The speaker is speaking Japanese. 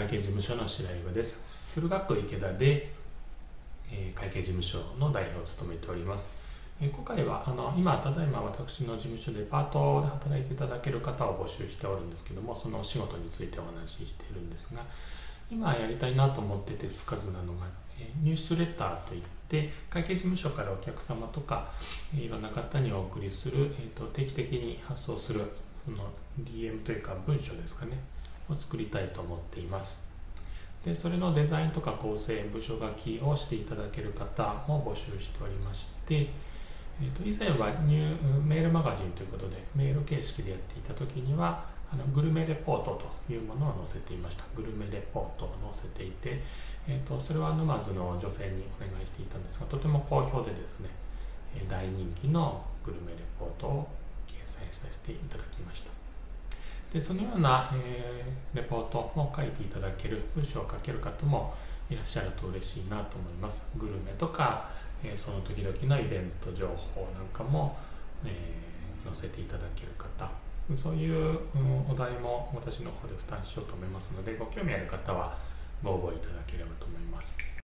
会計事務所の白岩です。駿河区池田で、会計事務所の代表を務めております。今回はただいま私の事務所でパートで働いていただける方を募集しておるんですけども、そのお仕事についてお話ししているんですが、今やりたいなと思って手つかずなのが、ニュースレターといって会計事務所からお客様とかいろんな方にお送りする、定期的に発送するその DM というか文書ですかねを作りたいと思っています。でそれのデザインとか構成、部署書きをしていただける方も募集しておりまして、以前はメールマガジンということでメール形式でやっていた時にはグルメレポートというものを載せていました。グルメレポートを載せていて、それは沼津の女性にお願いしていたんですが、とても好評でですね、大人気のグルメレポートを掲載させていただきました。でそのような、レポートも書いていただける、文章を書ける方もいらっしゃると嬉しいなと思います。グルメとか、その時々のイベント情報なんかも、載せていただける方、そういうお題も私の方で負担しようと思いますので、ご興味ある方はご応募いただければと思います。